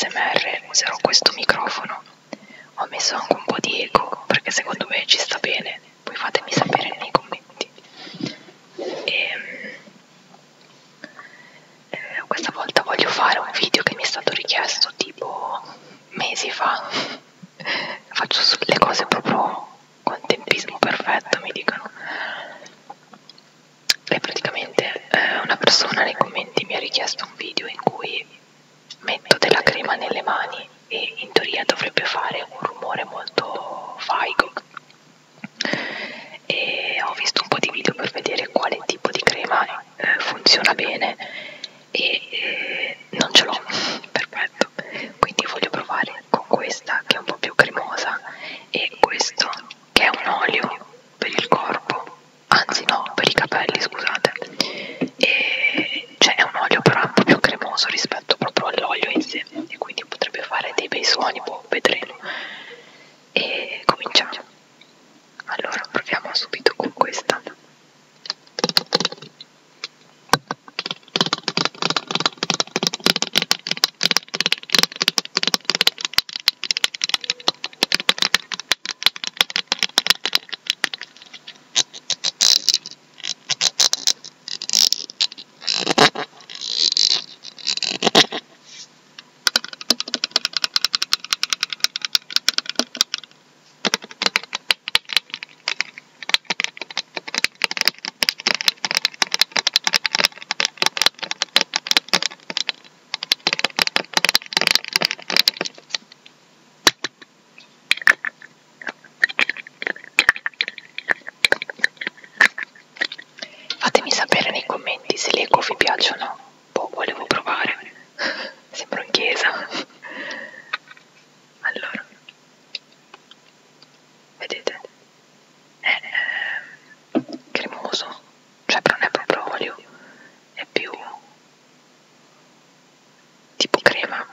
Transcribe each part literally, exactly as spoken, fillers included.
S M R userò questo microfono. Ho messo anche un po' di eco perché secondo me ci sta bene, poi fatemi sapere nei commenti. E, eh, questa volta voglio fare un video che mi è stato richiesto tipo mesi fa. Faccio le cose proprio con tempismo perfetto, mi dicono. E praticamente eh, una persona nei commenti mi ha richiesto un video in cui metto della crema nelle mani e in teoria dovrebbe fare un rumore molto faigo. E ho visto un po' di video per vedere quale tipo di crema eh, funziona bene e eh, non ce l'ho, perfetto, quindi voglio provare con questa che è un po' più cremosa e questo che è un olio per il corpo, anzi no, per i capelli, scusate, e cioè è un olio però un po' più cremoso rispetto proprio all'olio in sé e quindi potrebbe fare dei bei suoni, boh, vedremo. E cominciamo. Allora proviamo subito con questa. Fatemi sapere nei commenti se le eco vi piacciono. Boh, volevo provare. Sembro in chiesa. Allora, vedete? È eh, cremoso, cioè non è proprio olio, è più tipo crema.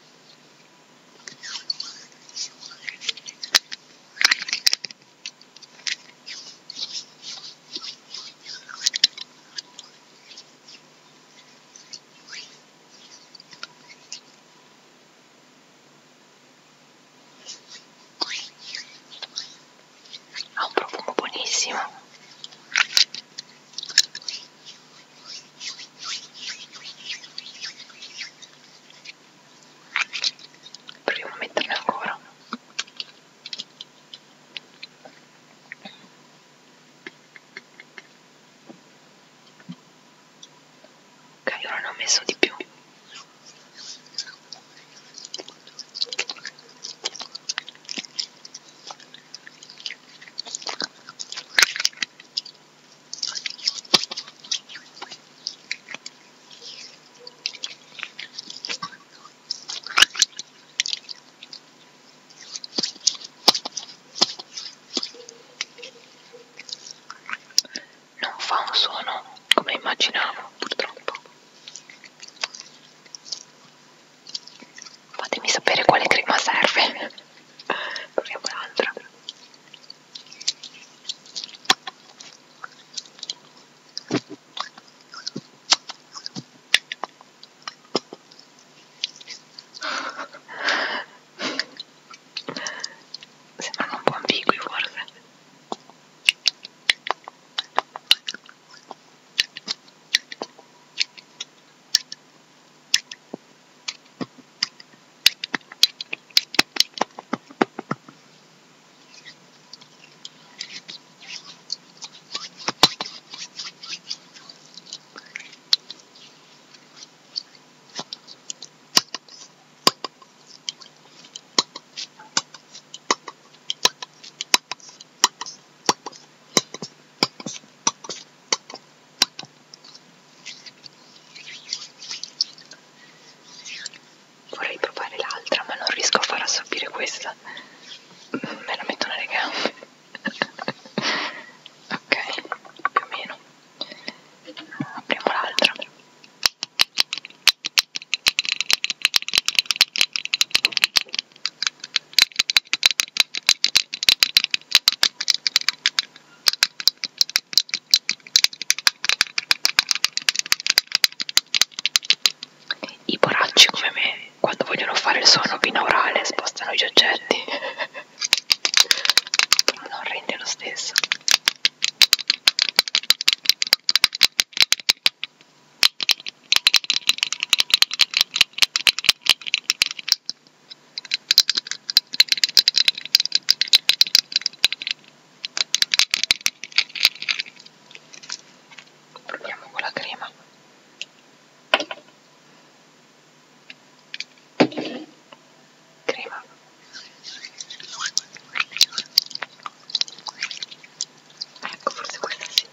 Ha un profumo buonissimo. Proviamo a metterne ancora. Ok, ora ne ho messo di più. Non fa un suono come immaginavo, purtroppo. Fatemi sapere quale crema serve. Proviamo l'altra. Sembrano un po' ambigui forse. sono binaurale, spostano gli oggetti, però non rende lo stesso. Proviamo con la crema. Crema. Ecco, forse questa sì.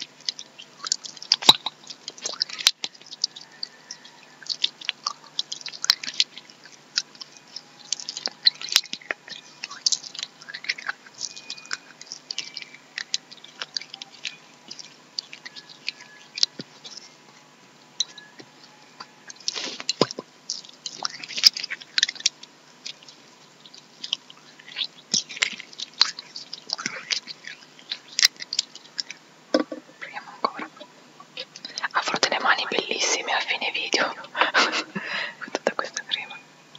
Proviamo ancora. Avrò delle mani bellissime a fine video con tutta questa crema.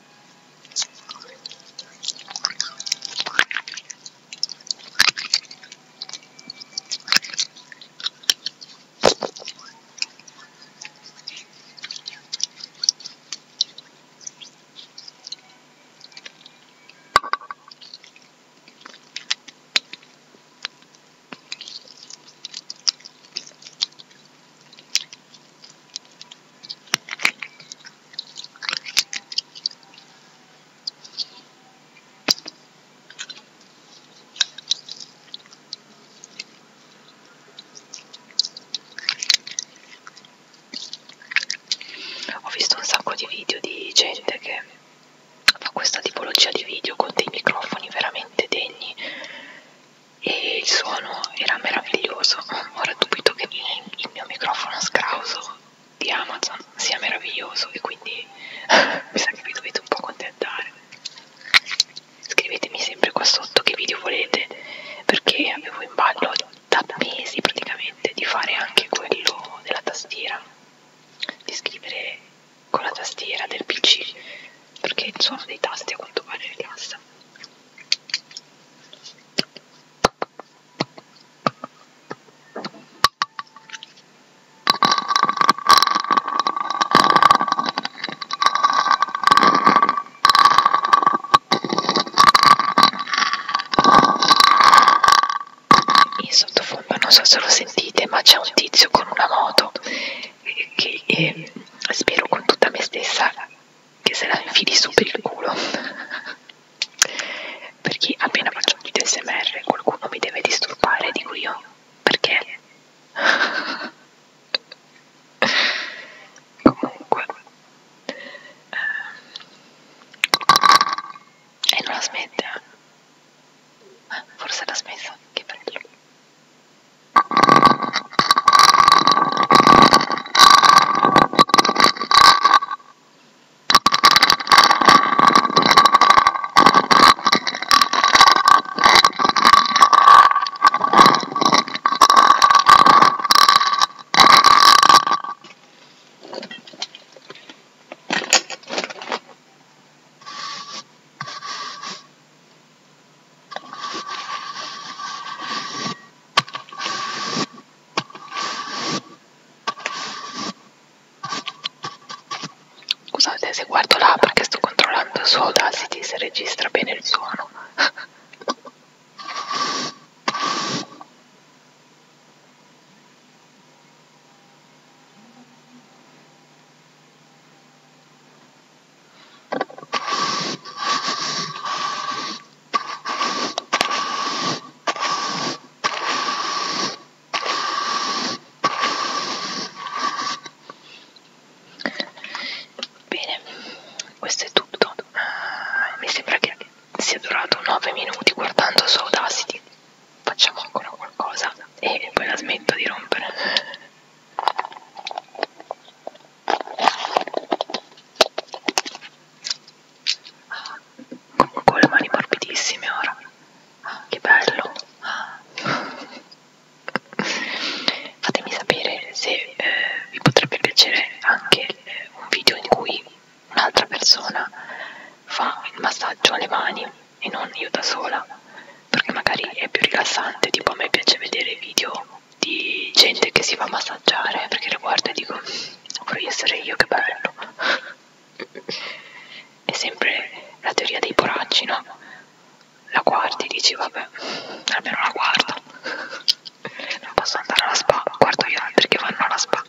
Ho visto un sacco di video di gente che fa questa tipologia di video con dei microfoni veramente degni e il suono era meraviglioso. Ora dubito che il mio microfono scrauso di Amazon sia meraviglioso e quindi mi sa che vi dovete un po' accontentare. Scrivetemi sempre qua sotto che video volete, perché avevo in ballo da mesi praticamente di fare anche quello della tastiera, di scrivere con la tastiera del P C, perché il suono dei tasti a quanto pare rilassa. In sottofondo non so se lo sentite, ma c'è un tizio con una moto che eh, spero con tutta me stessa che se la infili su per il culo, perché appena faccio un video S M R qualcuno mi deve disturbare, dico io, perché? Comunque e eh, non la smette, eh? Forse l'ha smessa, che bello. Scusate se guardo là perché sto controllando su Audacity se registra bene il suono. Bene, questo è tutto. Uh, mi sembra che sia durato nove minuti guardando su Audacity. Facciamo ancora qualcosa e poi la smetto di rompere. Ah, comunque le mani morbidissime ora. Ah, che bello. Ah. Fatemi sapere se eh, vi potrebbe piacere anche eh, un video in cui un'altra persona fa faccio alle mani e non io da sola, perché magari è più rilassante. Tipo a me piace vedere video di gente che si fa massaggiare, perché le guardo e dico vorrei essere io, che bello. È sempre la teoria dei poracci, no? La guardi e dici vabbè, almeno la guardo. Non posso andare alla spa, guardo gli altri che vanno alla spa.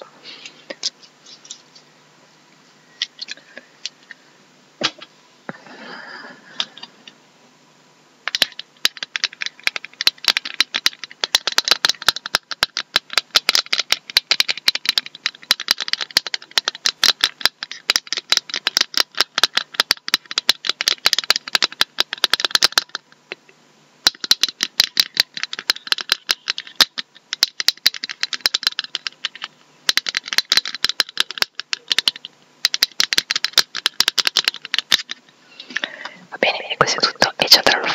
Va bene, e questo è tutto, e ci andrò